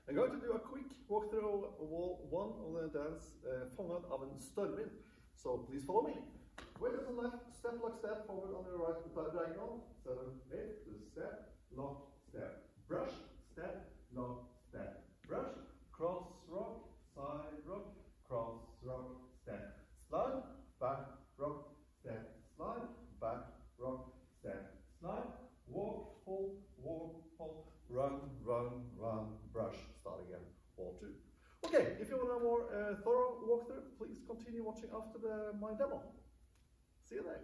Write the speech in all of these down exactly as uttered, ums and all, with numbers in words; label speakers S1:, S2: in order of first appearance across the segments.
S1: I'm going to do a quick walkthrough of wall one of the dance uh, Fångad av en stormvind. So please follow me. Weight on the left, step, lock, step, forward on the right, diagonal, seven, eight, step, lock, step, brush, step, lock, step, brush, cross, rock, side, rock, cross, rock, step, slide, back, rock, step, slide, back, rock, step, slide, walk, pull, walk, pull, run, run, run, brush, start again, wall two. Okay, if you want a more uh, thorough walkthrough, please continue watching after the, my demo. See you there.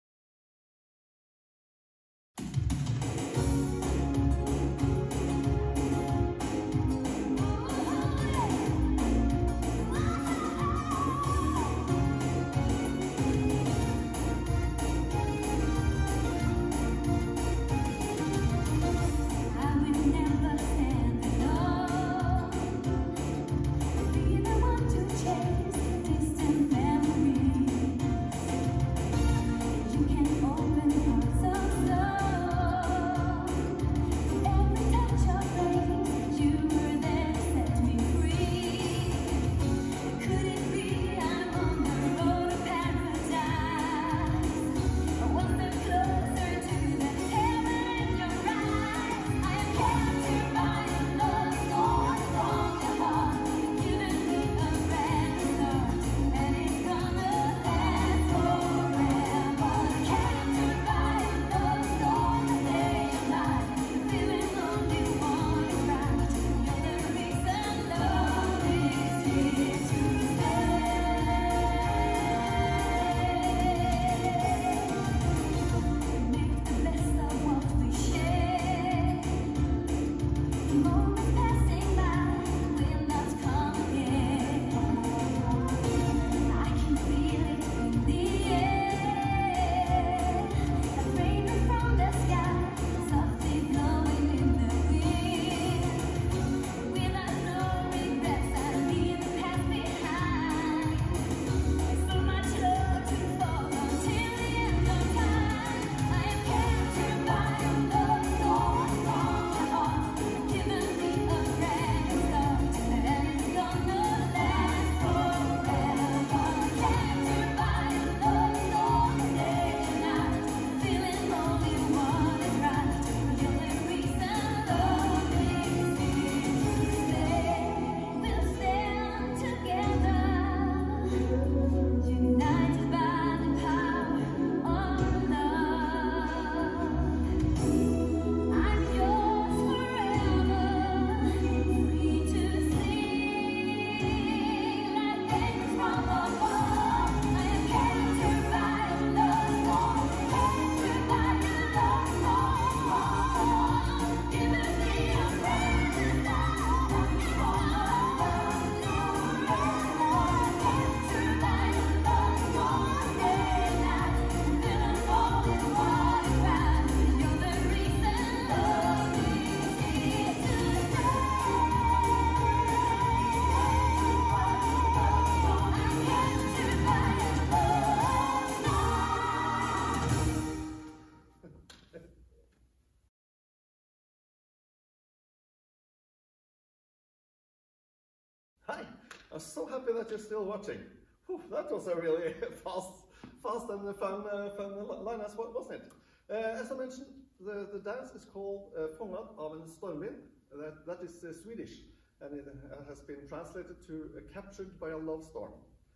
S1: Hi, I'm so happy that you're still watching. Whew, that was a really fast, fast and fun, uh, fun line, wasn't it? Uh, as I mentioned, the, the dance is called uh, Fångad av en stormvind. That, that is uh, Swedish, and it uh, has been translated to uh, Captured by a Love Storm.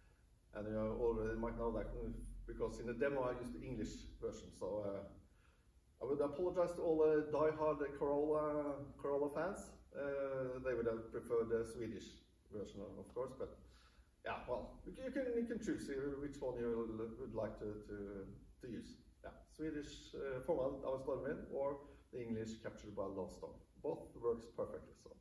S1: And you already might know that because in the demo I used the English version. So uh, I would apologize to all the die-hard Carola, Carola fans. Uh, they would have preferred the Swedish version, of course, but yeah, well, you can you can choose which one you would like to to, to use. Yeah, Swedish uh, Fångad av en stormvind or the English Captured by a Love Storm. Both works perfectly. So,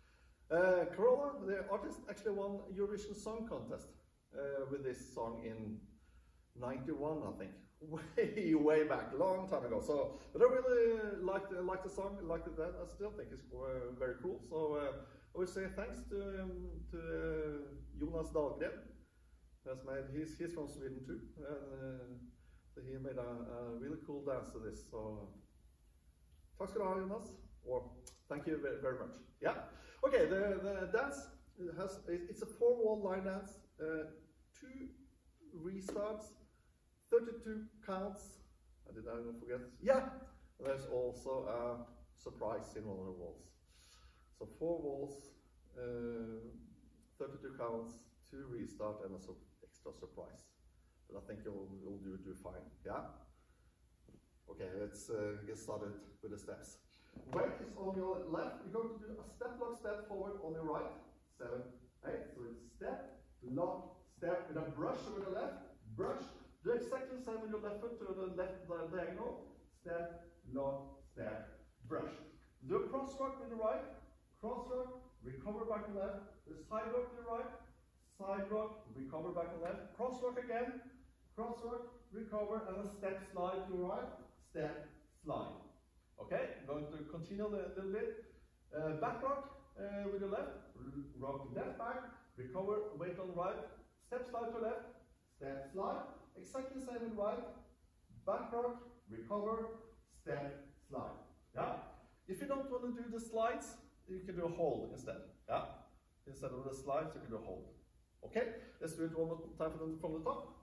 S1: uh, Carola, the artist, actually won Eurovision Song Contest uh, with this song in ninety-one, I think, way way back, long time ago. So, but I really liked liked the song, liked it then. I still think it's uh, very cool. So. Uh, I would say thanks to, um, to uh, Jonas Dahlgren. That's made, he's, he's from Sweden too. Uh, so he made a, a really cool dance to this. So, tack ska du ha, Jonas. or thank you very, very much. Yeah. Okay, the, the dance has, it's a four wall line dance, uh, two restarts, thirty-two counts. I did I forget? Yeah, there's also a surprise in one of the walls. So four walls, uh, thirty-two counts, two restart, and a su extra surprise. But I think you'll, you'll do, do fine. Yeah? Okay, let's uh, get started with the steps. Weight is on your left. You're going to do a step, lock, step forward on your right. Seven, eight. So it's step, lock, step with a brush with the left. Brush. Do exactly the same with your left foot to the left diagonal. Step, lock, step, brush. Do a cross rock with the right. Cross rock, recover back to left. The side rock to the right. Side rock, recover back to left. Cross rock again. Cross rock, recover, and a step slide to the right. Step, slide. Okay, I'm going to continue a little bit. Uh, back rock uh, with the left, rock left back, recover, weight on right, step slide to left, step slide, exactly the same with right, back rock, recover, step slide. Yeah. If you don't want to do the slides, you can do a hold instead. Yeah. Instead of the slides, you can do a hold. Okay, let's do it one more time from the, from the top.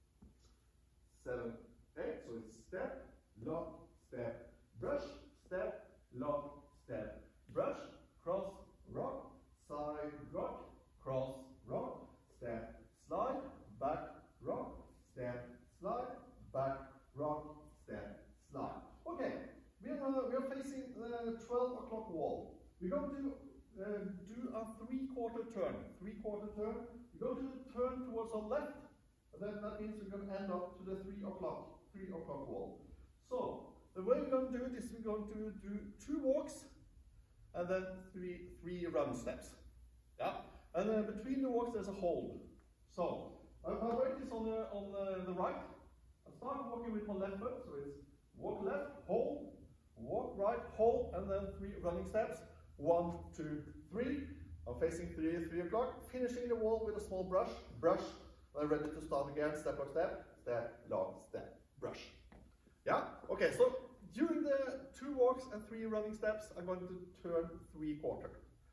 S1: Seven, eight. So it's step, lock, step, brush, step, lock, step, brush, cross, rock, side, rock, cross, rock, step, slide, back, rock, step, slide, back, rock, step, slide. Okay, we are, uh, we are facing the twelve o'clock wall. We're going to uh, do a three-quarter turn. Three-quarter turn. We're going to turn towards our left, and then that means we're going to end up to the three o'clock, three o'clock wall. So, the way we're going to do it is we're going to do two walks and then three three run steps. Yeah, and then between the walks there's a hold. So my weight is on the on the, the right. I start walking with my left foot, so it's walk left, hold, walk right, hold, and then three running steps. One, two, three. I'm facing three three o'clock. Finishing the wall with a small brush, brush. I'm ready to start again. Step by step, step, lock, step, brush. Yeah. Okay. So during the two walks and three running steps, I'm going to turn three quarter.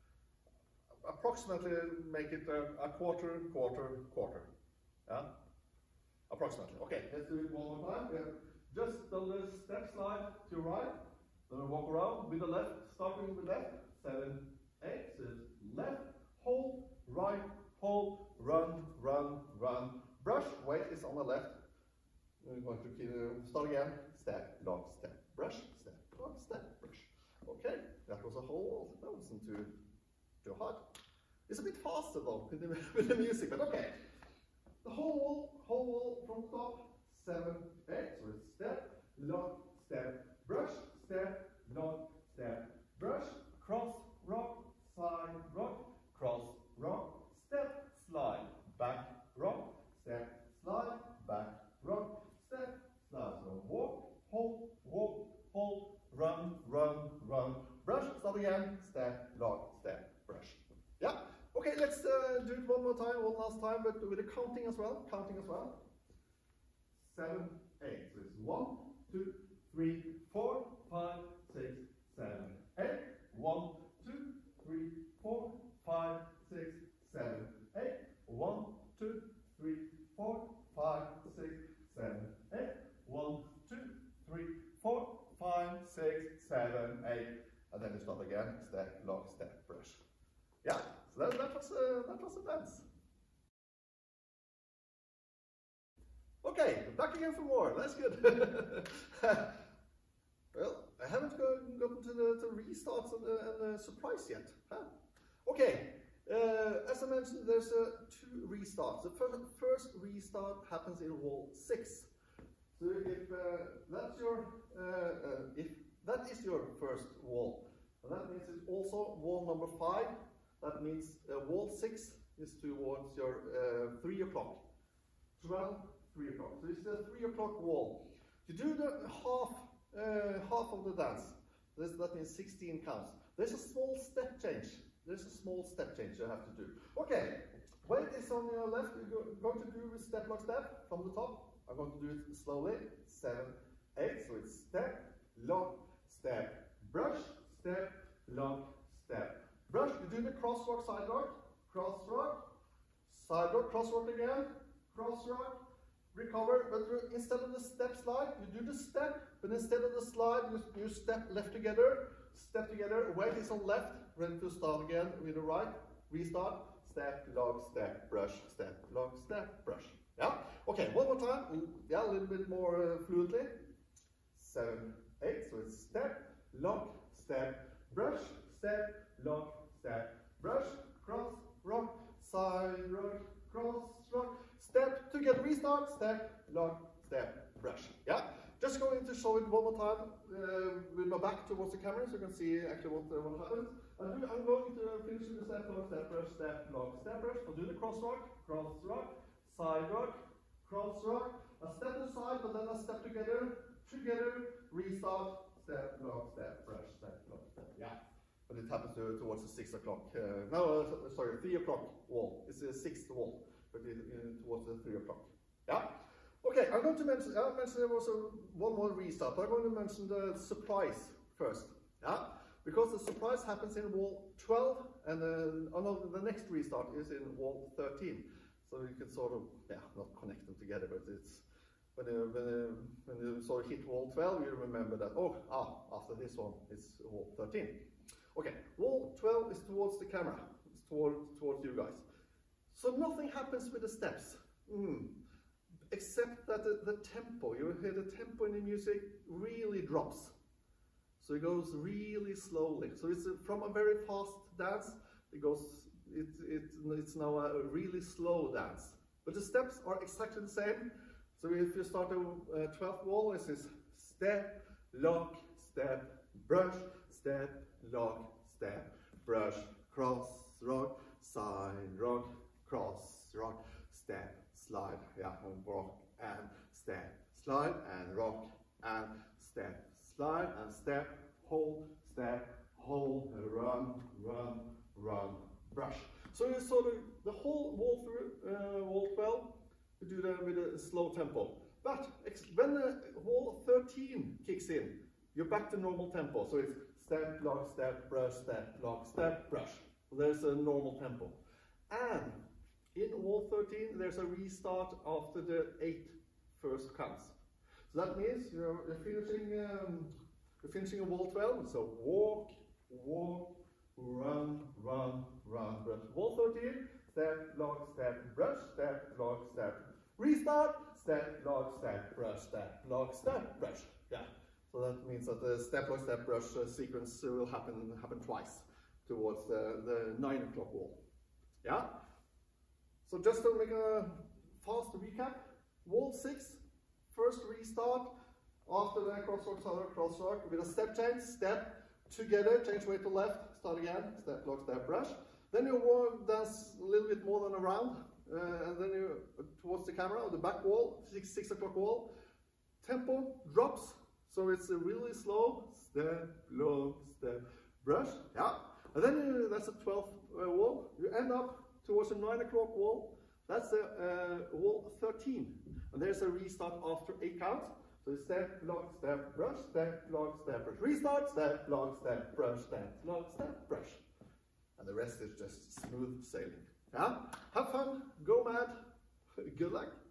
S1: Approximately make it a, a quarter, quarter, quarter. Yeah? Approximately. Okay, let's do it one more time. We have just done the step slide to right. Then we walk around with the left, starting with left. Seven, eight. So left, hold, right, hold, run, run, run. Brush, weight is on the left. We're going to uh, start again. Step, lock, step, brush, step, lock, step, brush. Okay, that was a whole, that wasn't too, too hard. It's a bit faster though with the, with the music, but okay. The whole wall, whole wall from top, seven, eight. So it's step, lock, step, brush, step, lock, step, brush, cross, rock, side, rock, cross, rock, step, slide, back, rock, step, slide, back, rock, step, slide. So walk, hold, walk, hold, run, run, run, brush, start again, step, lock, step, brush. Yeah? Okay, let's uh, do it one more time, one last time, but with the counting as well, counting as well. Seven, eight. So it's one, two, three, four, five, six, seven, eight. One, two, three, four, five, six, seven, eight. One, two, three, four, five, six, seven, eight. One, two, three, four, five, six, seven, eight. And then you start again, step, lock, step, brush. Yeah, so that, that was uh, that was a dance. Okay, back again for more. That's good. Well, I haven't go, gotten to the to restarts and the, and the surprise yet. Huh? Okay, uh, as I mentioned, there's uh, two restarts. The first, first restart happens in wall six. So if uh, that's your uh, uh, if that is your first wall, and that means it's also wall number five. That means uh, wall six is towards your uh, three o'clock. twelve, three o'clock. So it's the three o'clock wall. To do the half uh, half of the dance, this, that means sixteen counts. There's a small step change. There's a small step change you have to do. Okay, weight is on your left. You're going to do step lock step from the top. I'm going to do it slowly. Seven, eight. So it's step, lock, step, brush, step, lock, step. Brush, you do the cross rock, side rock, cross rock, side rock, cross rock again, cross rock, recover, but instead of the step slide, you do the step, but instead of the slide, you, you step left together, step together, weight is on left, ready to start again with the right, restart, step, lock, step, brush, step, lock, step, brush. Yeah? Okay, one more time, yeah, a little bit more uh, fluently. Seven, eight, so it's step, lock, step, brush, step, lock, step, brush, cross, rock, side, rock, cross, rock, step, together, restart, step, lock, step, brush. Yeah? Just going to show it one more time uh, with my back towards the camera so you can see actually what, uh, what happens. I'm, do, I'm going to finish with the step, lock, step, brush, step, lock, step, brush. I'll do the cross rock, cross rock, side rock, cross rock, a step aside, but then a step together, together, restart, step, lock, step, brush, step, lock, step. Yeah. But it happens to, towards the six o'clock. Uh, no, uh, sorry, three o'clock wall. It's the sixth wall, but it, uh, towards the three o'clock. Yeah. Okay, I'm going to mention. I mentioned there was a, one more restart. I'm going to mention the surprise first. Yeah. Because the surprise happens in wall twelve, and then oh no, the next restart is in wall thirteen. So you can sort of, yeah, not connect them together, but it's when you, when you, when you sort of hit wall twelve, you remember that, oh, ah, after this one, it's wall thirteen. Okay, wall twelve is towards the camera, it's toward, towards you guys. So nothing happens with the steps, mm. except that the, the tempo, you hear the tempo in the music really drops. So it goes really slowly. So it's a, from a very fast dance, it goes, it, it, it's now a really slow dance. But the steps are exactly the same. So if you start a uh, twelfth wall, it says step, lock, step, brush, step, lock, step, brush, cross, rock, side, rock, cross, rock, step, slide, yeah, and rock, and step, slide, and rock, and step, slide, and step, hold, step, hold, run, run, run, brush. So you sort of, the whole wall through, uh, wall twelve, you do that with a slow tempo. But when the wall thirteen kicks in, you're back to normal tempo. So it's step, lock, step, brush, step, lock, step, brush. So there's a normal tempo. And in wall thirteen, there's a restart after the eight first counts. So that means you're, you're finishing um, you're finishing a wall twelve. So walk, walk, run, run, run, brush. Wall thirteen, step, lock, step, brush, step, lock, step. Restart, step, lock, step, brush, step, lock, step, brush. Yeah. So that means that the step, lock, step, brush uh, sequence will happen happen twice towards the, the nine o'clock wall. Yeah. So just to make a fast recap, wall six, first restart after the cross rock, side cross rock with a step change, step together, change weight to left, start again, step, lock, step, brush. Then you dance a little bit more than a round, uh, and then you uh, towards the camera, the back wall, six, six o'clock wall. Tempo drops, so it's a really slow step, lock, step, brush. Yeah, and then you, that's a twelfth uh, wall. You end up towards the nine o'clock wall. That's a uh, wall thirteen, and there's a restart after eight counts. So step, lock, step, brush, step, lock, step, brush. Restart, step, lock, step, brush, step, lock, step, brush. And the rest is just smooth sailing. Yeah? Have fun, go mad, good luck.